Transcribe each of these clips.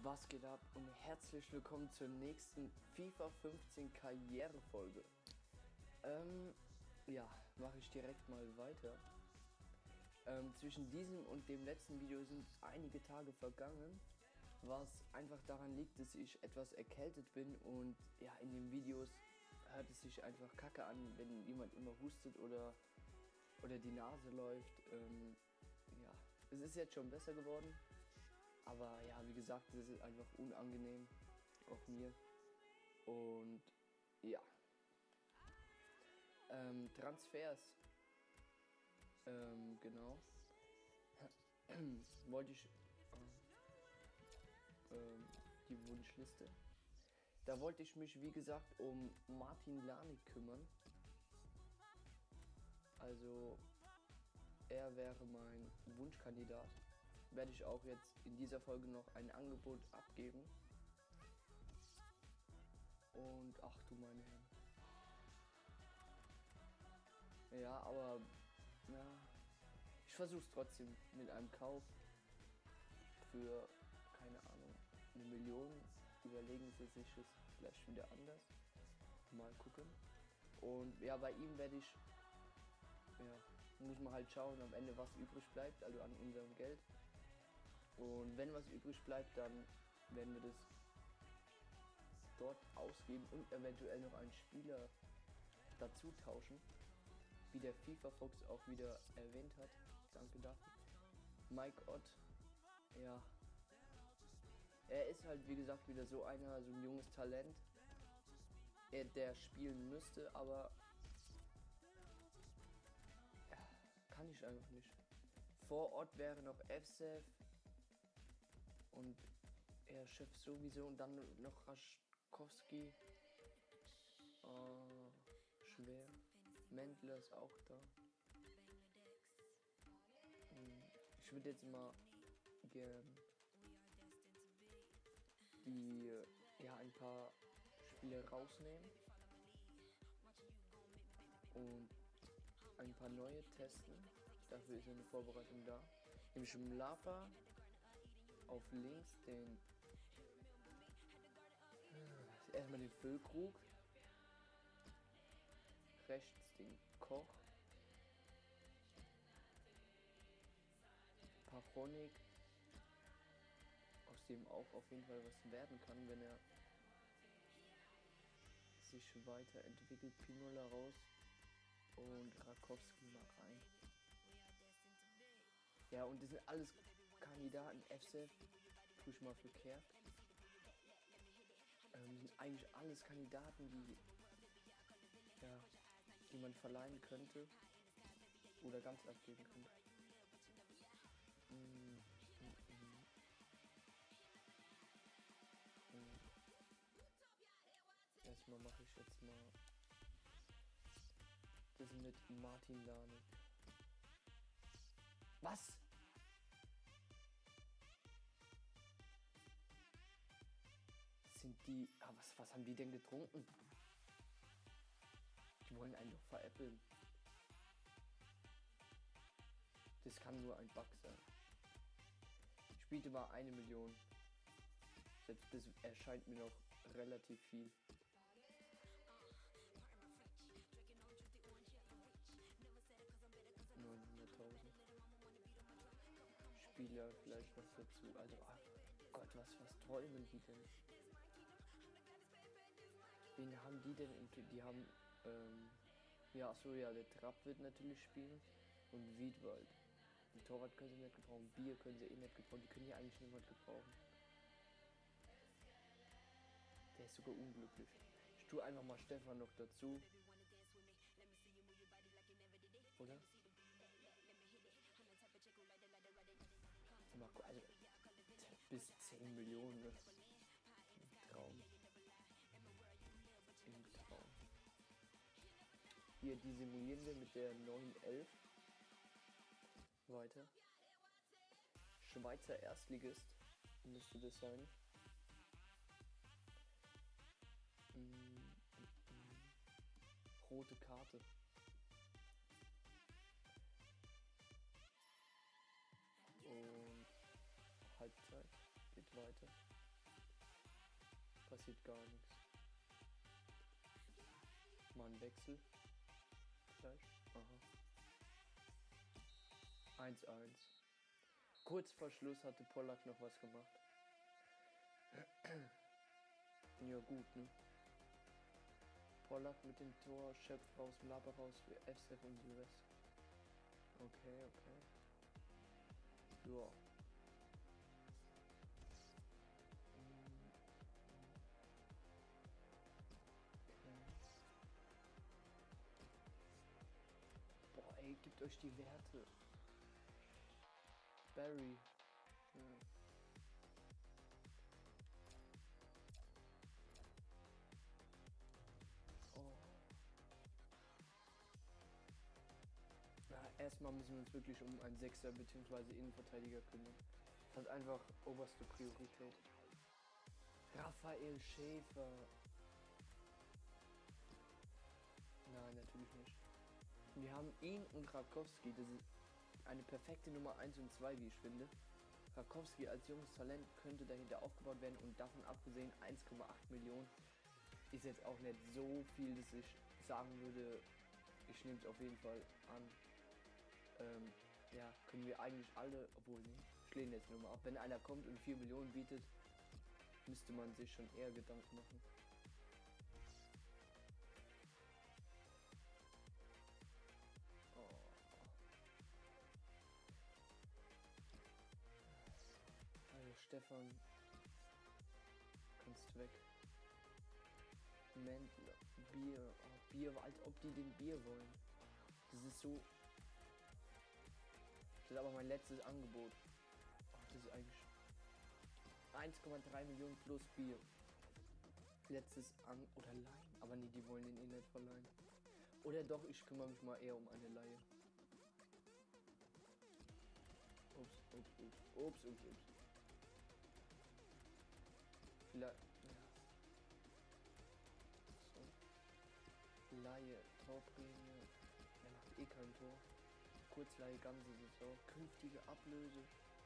Was geht ab und herzlich willkommen zur nächsten FIFA 15 Karrierefolge. Ja, mache ich direkt mal weiter. Zwischen diesem und dem letzten Video sind einige Tage vergangen, was einfach daran liegt, dass ich etwas erkältet bin und ja, in den Videos hört es sich einfach kacke an, wenn jemand immer hustet oder die Nase läuft. Ja, es ist jetzt schon besser geworden. Aber ja, wie gesagt, das ist einfach unangenehm, auch mir. Und ja. Transfers. Genau. Wollte ich die Wunschliste. Da wollte ich mich, wie gesagt, um Martin Lanik kümmern. Also er wäre mein Wunschkandidat. Werde ich auch jetzt in dieser Folge noch ein Angebot abgeben. Und ach du meine Herren. Ja, aber ja, ich versuche es trotzdem mit einem Kauf für, keine Ahnung, 1 Million. Überlegen Sie sich es vielleicht wieder anders. Mal gucken. Und ja, bei ihm werde ich, ja, muss man halt schauen am Ende, was übrig bleibt, also an unserem Geld. Und wenn was übrig bleibt, dann werden wir das dort ausgeben und eventuell noch einen Spieler dazu tauschen, wie der FIFA Fox auch wieder erwähnt hat. Danke dafür. Mike Ott, ja, er ist halt wie gesagt wieder so ein junges Talent, der spielen müsste, aber ja, kann ich einfach nicht. Vor Ort wäre noch FSEF und er Chef sowieso und dann noch Raschkowski. Schwer. Mendler ist auch da. Ich würde jetzt mal gern ein paar Spiele rausnehmen und ein paar neue testen. Dafür ist eine Vorbereitung da. Nämlich im Lapa auf links erstmal den Füllkrug, rechts den Koch, Pachonik, aus dem auch auf jeden Fall was werden kann, wenn er sich weiterentwickelt. Pinola raus und Rakowski mal rein. Ja, und das sind alles Kandidaten. FSEF tue ich mal verkehrt. Sind eigentlich alles Kandidaten, die man verleihen könnte oder ganz abgeben könnte. Erstmal mache ich jetzt mal das mit Martin Lanik. Was? Sind die... was haben die denn getrunken? Die wollen einen doch veräppeln. Das kann nur ein Bug sein. Ich biete mal 1 Million. Selbst das erscheint mir noch relativ viel. Spieler vielleicht noch dazu. Also, ach Gott, was träumen die denn? Wen haben die denn? Die haben, der Trapp wird natürlich spielen und Wiedwald. Den Torwart können sie nicht gebrauchen, Bier können sie eh nicht gebrauchen, die können ja eigentlich niemand gebrauchen. Der ist sogar unglücklich. Ich tue einfach mal Stefan noch dazu. Oder? Also bis 10 Millionen. Ne? Traum. Im Traum. Hier, die simulieren wir mit der 911. Weiter. Schweizer Erstligist müsste das sein. Rote Karte. Und Halbzeit geht weiter. passiert gar nichts. Mal ein Wechsel. Vielleicht. Aha. 1-1. Kurz vor Schluss hatte Pollack noch was gemacht. Ja gut, ne? Pollack mit dem Tor, Schöpf raus, Mlapa raus für FSF und Silvester. Okay. Ja. Boah, ey, gebt euch die Werte. Barry. Ja. Oh. Na, erstmal müssen wir uns wirklich um einen Sechser bzw. Innenverteidiger kümmern. Das hat einfach oberste Priorität. Raphael Schäfer. Nein, natürlich nicht. Wir haben ihn und Rakowski. Das ist eine perfekte Nummer 1 und 2, wie ich finde. Rakowski als junges Talent könnte dahinter aufgebaut werden und davon abgesehen 1,8 Millionen ist jetzt auch nicht so viel, dass ich sagen würde, ich nehme es auf jeden Fall an. Ja, können wir eigentlich alle, obwohl, nee, ich lehne jetzt nur mal ab. Wenn einer kommt und 4 Millionen bietet, müsste man sich schon eher Gedanken machen. Stefan, kannst weg. Mendler, Bier, oh, Bier, als ob die den Bier wollen. Das ist so. Das ist aber mein letztes Angebot. Oh, das ist eigentlich 1,3 Millionen plus Bier. Letztes An oder Leihen, aber nee, die wollen den eh nicht verleihen. Oder doch, ich kümmere mich mal eher um eine Leihe. Ups. Vielleicht. Ja. So. Laie, Torprämie. Er macht eh kein Tor. Kurzleihe ganze Saison. Künftige Ablöse.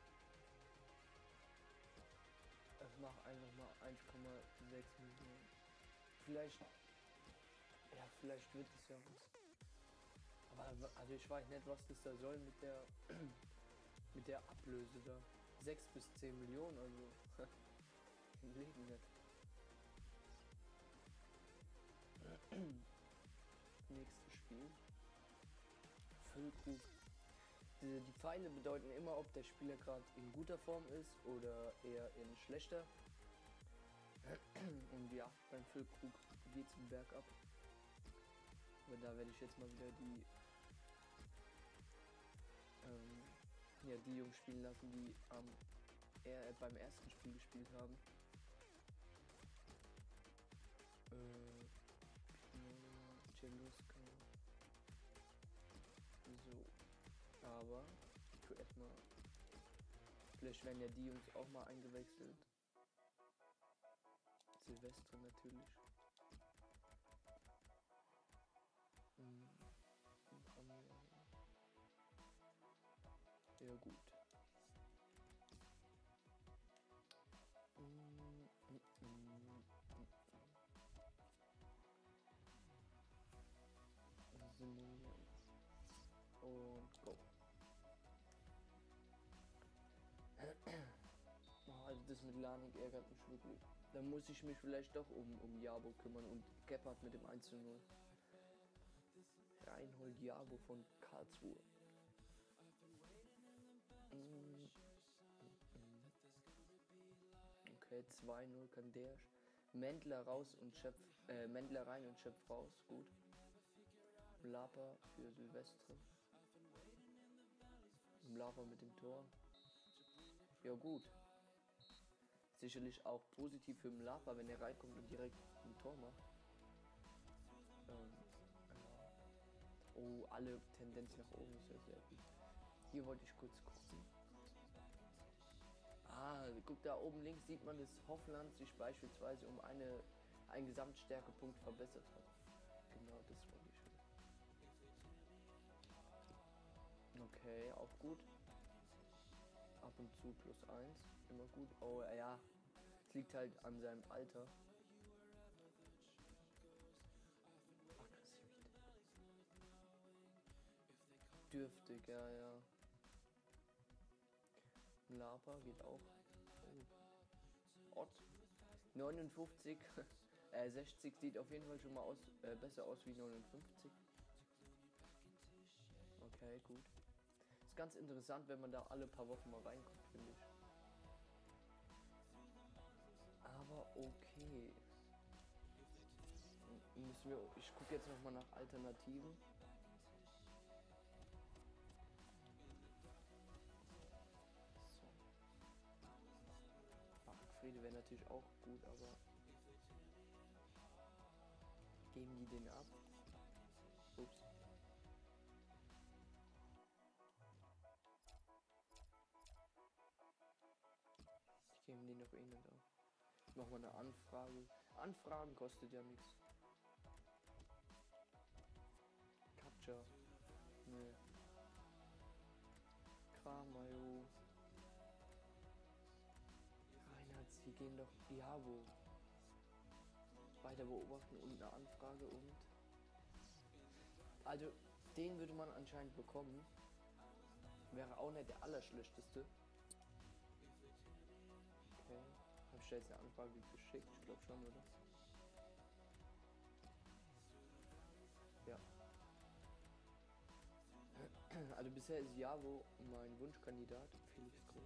Ich mache einfach mal 1,6 Millionen. Vielleicht. Ja, vielleicht wird es ja was. Aber also ich weiß nicht, was das da soll mit der mit der Ablöse da. 6 bis 10 Millionen, also. Im Leben nicht. Nächstes Spiel. Füllkrug. Die Pfeile bedeuten immer, ob der Spieler gerade in guter Form ist oder eher in schlechter. Und ja, beim Füllkrug geht es bergab. Aber da werde ich jetzt mal wieder die Jungs spielen lassen, die beim ersten Spiel gespielt haben. Celuska. So. Aber ich tue erstmal. Vielleicht werden ja die Jungs auch mal eingewechselt. Silvestre natürlich. Ja gut. Und go. Also das mit Lanik ärgert mich wirklich. Da muss ich mich vielleicht doch um Jabo kümmern und Gebhardt mit dem 1:0. Reinhold Jabo von Karlsruhe. Okay, 2:0 kann der. Mendler raus und Schöpf, Mendler rein und Schöpf raus. Gut. Mlapa für Silvestre. Mlapa mit dem Tor. Ja gut. Sicherlich auch positiv für Mlapa, wenn er reinkommt und direkt ein Tor macht. Oh, alle Tendenz nach oben ist ja sehr gut. Hier wollte ich kurz gucken. Guck, da oben links sieht man, dass Hoffland sich beispielsweise um einen Gesamtstärkepunkt verbessert hat. Genau, das wollte ich. Okay, auch gut. Ab und zu +1, immer gut. Oh ja, es liegt halt an seinem Alter. Dürftig, ja, ja. Lapa geht auch. Ott. 59. 60 sieht auf jeden Fall schon mal besser aus wie 59. Okay, gut. Ist ganz interessant, wenn man da alle paar Wochen mal reinguckt, finde ich. Aber okay. Ich gucke jetzt noch mal nach Alternativen. So. Bargfrede wäre natürlich auch gut, aber geben die den ab? Ups. Ich gebe den noch eh nicht ab. Ich mach mal eine Anfrage. Anfragen kostet ja nichts. Capture. Nee. Kramayo. Reinhard, die gehen doch. Diabo. Weiter beobachten und eine Anfrage und. Also, den würde man anscheinend bekommen. Wäre auch nicht der allerschlechteste. Okay. Habe ich da jetzt eine Anfrage geschickt? Ich glaube schon, oder? Ja. Also bisher ist Javo mein Wunschkandidat. Felix Groß.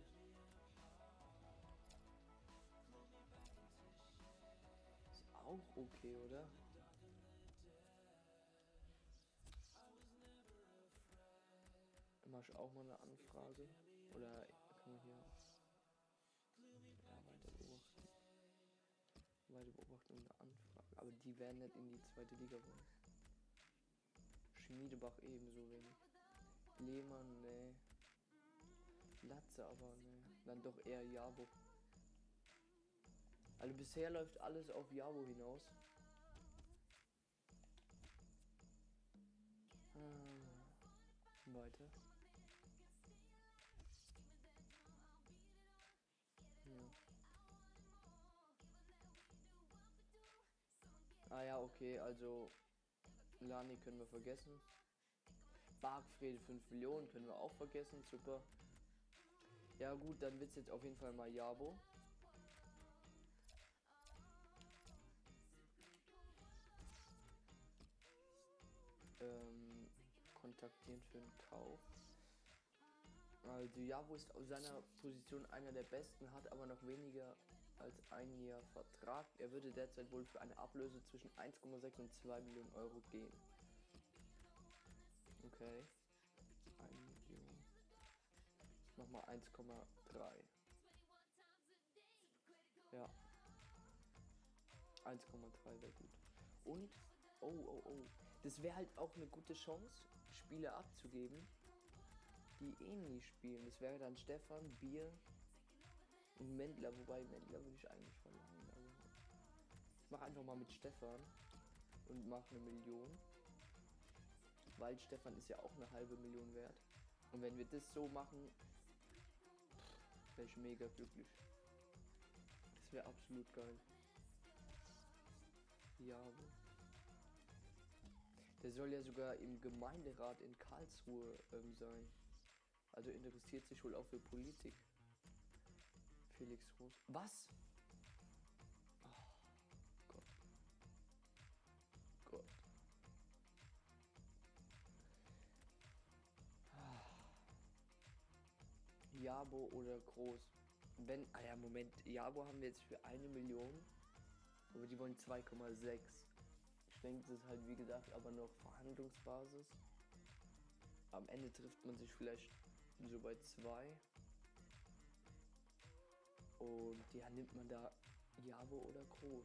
Ist auch okay, oder? Mach ich auch mal eine Anfrage. Oder kann man hier. Ja, weiter beobachten. Weiter beobachten und eine Anfrage. Aber die werden nicht in die zweite Liga wollen. Schmiedebach ebenso wenig. Lehmann, ne. Latze aber, ne. Dann doch eher Jabo. Also bisher läuft alles auf Jabo hinaus. Weiter. Ja. Ah ja, okay, also Lani können wir vergessen. Bargfrede 5 Millionen können wir auch vergessen, super. Ja gut, dann wird es jetzt auf jeden Fall mal Jabo. Kontaktieren für einen Kauf. Also Jabo ist aus seiner Position einer der besten, hat aber noch weniger als ein Jahr Vertrag. Er würde derzeit wohl für eine Ablöse zwischen 1,6 und 2 Millionen Euro gehen. Okay. 1 Million. Nochmal 1,3. Ja. 1,3 wäre gut. Und, oh. Das wäre halt auch eine gute Chance, Spieler abzugeben, die eh nie spielen. Das wäre dann Stefan, Bier und Mendler. Wobei Mendler würde ich eigentlich verlangen. Also ich mache einfach mal mit Stefan und mache 1 Million. Weil Stefan ist ja auch eine halbe Million wert. Und wenn wir das so machen, wäre ich mega glücklich. Das wäre absolut geil. Ja. Der soll ja sogar im Gemeinderat in Karlsruhe sein. Also interessiert sich wohl auch für Politik. Felix Groß. Was? Oh, Gott. Gott. Jabo oder Groß? Wenn. Ah ja, Moment. Jabo haben wir jetzt für 1 Million. Aber die wollen 2,6. Ich denke, das ist halt wie gesagt aber noch Verhandlungsbasis. Am Ende trifft man sich vielleicht so bei 2. Und ja, nimmt man da Jabo oder Groß?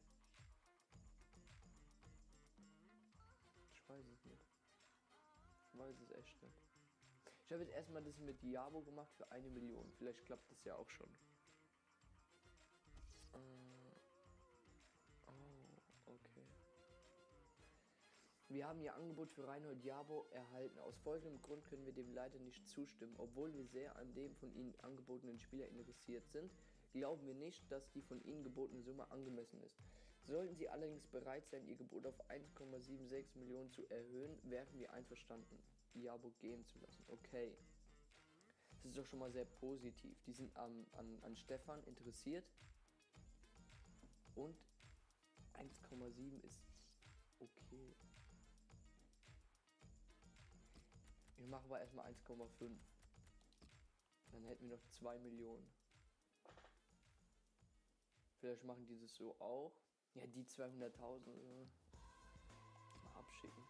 Ich weiß es nicht. Ich weiß es echt nicht. Ich habe jetzt erstmal das mit Jabo gemacht für 1 Million. Vielleicht klappt das ja auch schon. Oh, okay. Wir haben Ihr Angebot für Reinhold Jabo erhalten. Aus folgendem Grund können wir dem leider nicht zustimmen. Obwohl wir sehr an dem von Ihnen angebotenen Spieler interessiert sind, glauben wir nicht, dass die von Ihnen gebotene Summe angemessen ist. Sollten Sie allerdings bereit sein, Ihr Gebot auf 1,76 Millionen zu erhöhen, wären wir einverstanden. Jabo gehen zu lassen. Okay. Das ist doch schon mal sehr positiv. Die sind an Stefan interessiert. Und 1,7 ist okay. Wir machen aber erstmal 1,5. Dann hätten wir noch 2 Millionen. Vielleicht machen die das so auch. Ja, die 200.000 mal abschicken.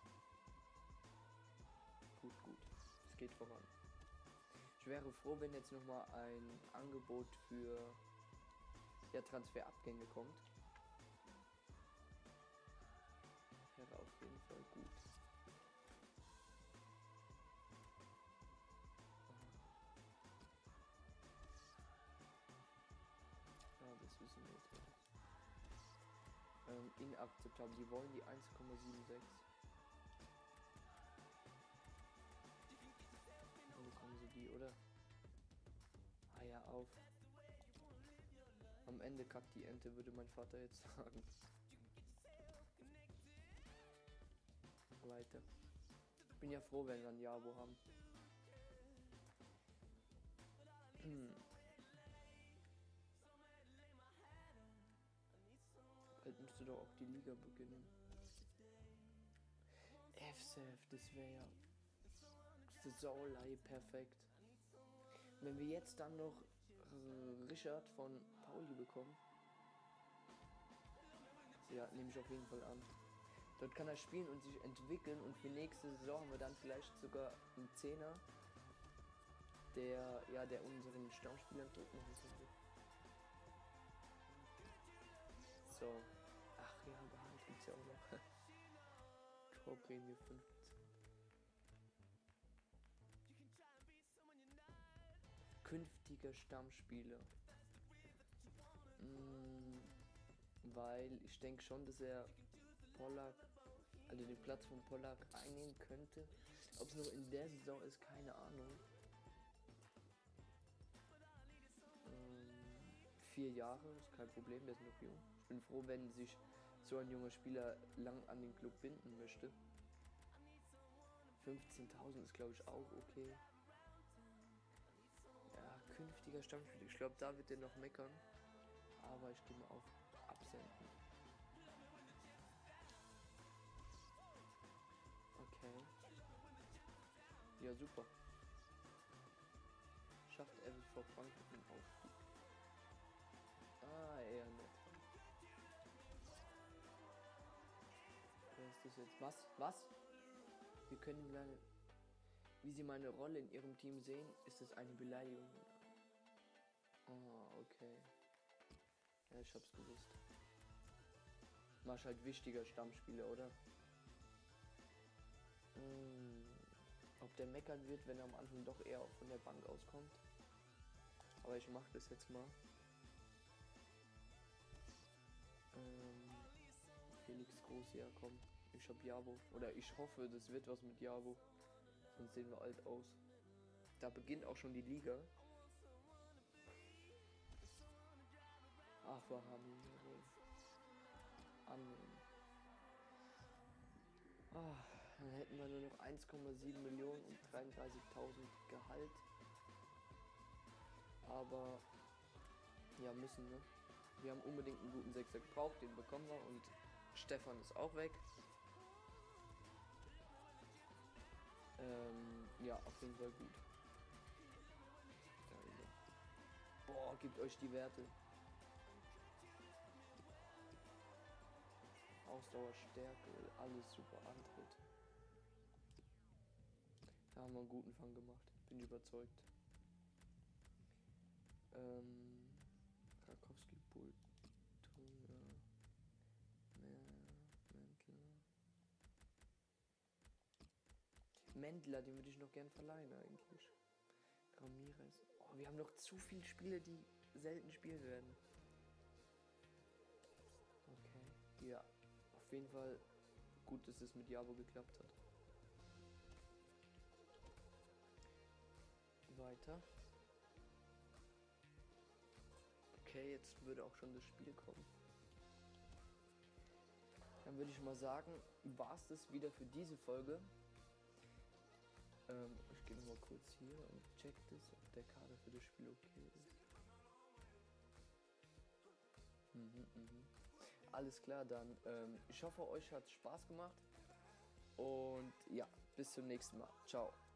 Gut. Es geht voran. Ich wäre froh, wenn jetzt nochmal ein Angebot für Transferabgänge kommt. Wäre auf jeden Fall gut. Ja, das wissen wir jetzt. Inakzeptabel. Die wollen die 1,76. Wo bekommen sie die, oder? Ah ja, auf. Am Ende kackt die Ente, würde mein Vater jetzt sagen. Weiter. Ich bin ja froh, wenn wir ein Jabo haben. Bald müsste doch auch die Liga beginnen. FCF, das wäre ja Saulei perfekt. Wenn wir jetzt dann noch Richard von Pauli bekommen, ja, nehme ich auf jeden Fall an. Dort kann er spielen und sich entwickeln und für nächste Saison haben wir dann vielleicht sogar einen Zehner, der unseren Stammspielern Druck machen könnte. So. Ach ja, Gehalt gibt's ja auch noch. Torprämie 15. Künftiger Stammspieler. Weil ich denke schon, dass er Pollack, also den Platz von Pollack einnehmen könnte. Ob es noch in der Saison ist, keine Ahnung. 4 Jahre ist kein Problem, der ist noch jung. Ich bin froh, wenn sich so ein junger Spieler lang an den Club binden möchte. 15.000 ist, glaube ich, auch okay. Ja, künftiger Stammspieler. Ich glaube, da wird er noch meckern. Aber ich gehe mal auf Absenden. Okay. Ja, super. Schafft FSV Frankfurt den Aufstieg. Ah, eher nett. Wer ist das jetzt? Was? Wir können lange. Wie Sie meine Rolle in Ihrem Team sehen, ist es eine Beleidigung. Ah, okay. Ja, ich hab's gewusst. Mach halt wichtiger Stammspieler, oder? Ob der meckern wird, wenn er am Anfang doch eher von der Bank auskommt. Aber ich mach das jetzt mal. Felix Groß, ja komm. Ich hab Jabo. Oder ich hoffe, das wird was mit Jabo. Sonst sehen wir alt aus. Da beginnt auch schon die Liga. Ach, wir haben ihn wohl. Annehmen. Dann hätten wir nur noch 1,7 Millionen und 33.000 Gehalt. Aber ja, müssen, ne? Wir haben unbedingt einen guten Sechser gebraucht, den bekommen wir und Stefan ist auch weg. Ja, auf jeden Fall gut. Boah, gebt euch die Werte. Ausdauer, Stärke, alles super. Antritt. Da haben wir einen guten Fang gemacht. Bin ich überzeugt. Rakowski, Bull, Mendler, den würde ich noch gern verleihen eigentlich. Ramirez. Oh, wir haben noch zu viele Spiele, die selten spielen werden. Okay. Ja, auf jeden Fall gut, dass es mit Jabo geklappt hat. Weiter. Okay, jetzt würde auch schon das Spiel kommen. Dann würde ich mal sagen, war es das wieder für diese Folge. Ich gehe nochmal kurz hier und check das, ob der Kader für das Spiel okay ist. Alles klar, dann ich hoffe, euch hat Spaß gemacht und ja, bis zum nächsten Mal. Ciao.